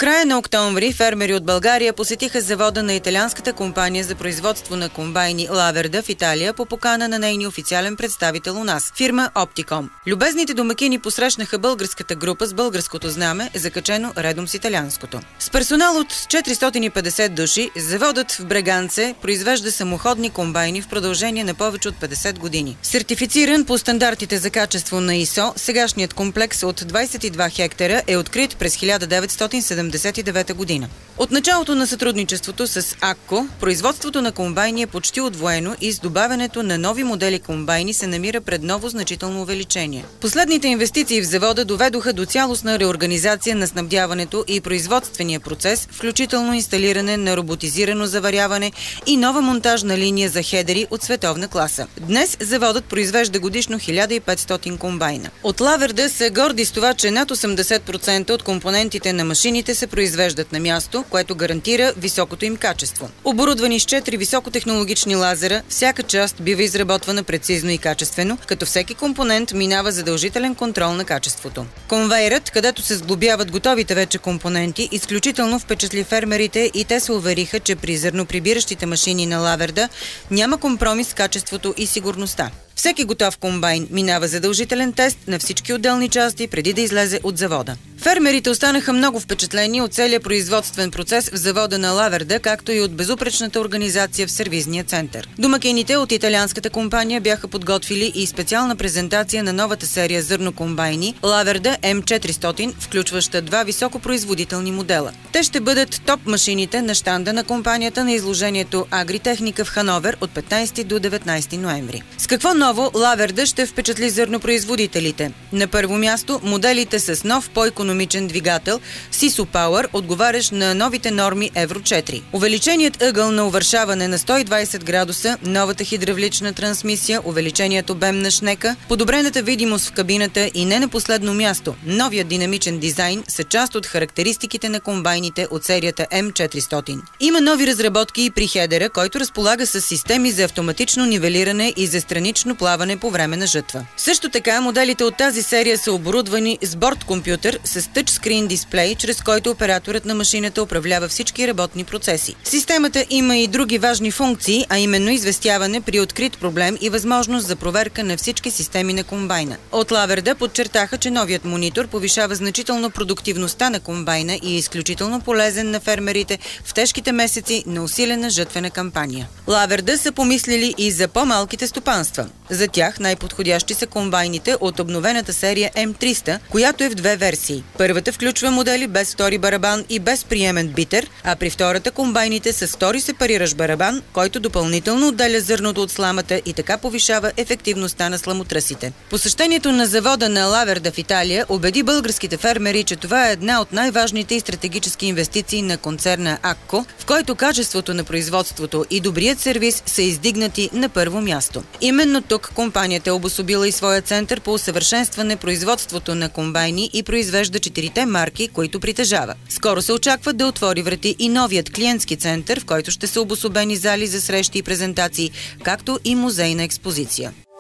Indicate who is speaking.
Speaker 1: края на октомври фермери от България посетиха завода на италианската компания за производство на комбайни Лаверда в Италия по покана на нейния официален представител у нас, фирма Opticom. Любезните домакини посрещнаха българската група с българското знаме, закачено редом с италианското. С персонал от 450 души, заводът в Бреганце произвежда самоходни комбайни в продължение на повече от 50 години. Сертифициран по стандартите за качество на ISO, сегашният комплекс от 22 хектара е открит през 1979 година. От началото на сътрудничеството с АККО, производството на комбайни е почти удвоено и с добавянето на нови модели комбайни се намира пред ново значително увеличение. Последните инвестиции в завода доведоха до цялостна реорганизация на снабдяването и производствения процес, включително инсталиране на роботизирано заваряване и нова монтажна линия за хедери от световна класа. Днес заводът произвежда годишно 1500 комбайна. От Лаверда са горди с това, че над 80% от компонентите на машините се произвеждат на място, което гарантира високото им качество. Оборудвани с 4 високотехнологични лазера, всяка част бива изработвана прецизно и качествено, като всеки компонент минава задължителен контрол на качеството. Конвейерът, където се сглобяват готовите вече компоненти, изключително впечатли фермерите и те се увериха, че при зърноприбиращите машини на Лаверда няма компромис с качеството и сигурността. Всеки готов комбайн минава задължителен тест на всички отделни части преди да излезе от завода. Фермерите останаха много впечатлени от целия производствен процес в завода на Лаверда, както и от безупречната организация в сервизния център. Домакините от италианската компания бяха подготвили и специална презентация на новата серия зърнокомбайни Лаверда М400, включваща 2 високопроизводителни модела. Те ще бъдат топ машините на щанда на компанията на изложението Агритехника в Хановер от 15 до 19 ноември. С какво ново Лаверда ще впечатли зърнопроизводителите? На първо място моделите с нов по-икономичен двигател Sisu Power, отговарящ на новите норми Евро 4. Увеличеният ъгъл на увършаване на 120 градуса, новата хидравлична трансмисия, увеличеният обем на шнека, подобрената видимост в кабината и не на последно място, новият динамичен дизайн са част от характеристиките на комбайните от серията М400. Има нови разработки и при хедера, който разполага с системи за автоматично нивелиране и за странично плаване по време на жътва. Също така, моделите от тази серия са оборудвани с борд-компютър с тъчскрин дисплей, чрез който операторът на машината управлява всички работни процеси. Системата има и други важни функции, а именно известяване при открит проблем и възможност за проверка на всички системи на комбайна. От Лаверда подчертаха, че новият монитор повишава значително продуктивността на комбайна и е изключително полезен на фермерите в тежките месеци на усилена жътвена кампания. Лаверда са помислили и за по-малките стопанства. За тях най-подходящи са комбайните от обновената серия М300, която е в 2 версии. Първата включва модели без втори барабан и без приемен битер, а при втората комбайните с втори сепариращ барабан, който допълнително отделя зърното от сламата и така повишава ефективността на сламотръсите. Посещението на завода на Лаверда в Италия убеди българските фермери, че това е една от най-важните и стратегически инвестиции на концерна АККО, в който качеството на производството и добрият сервис са издигнати на първо място. Именно тук компанията е обособила и своя център по усъвършенстване производството на комбайни и произвежда 4 марки, които притежава. Скоро се очаква да отвори врати и новият клиентски център, в който ще са обособени зали за срещи и презентации, както и музейна експозиция.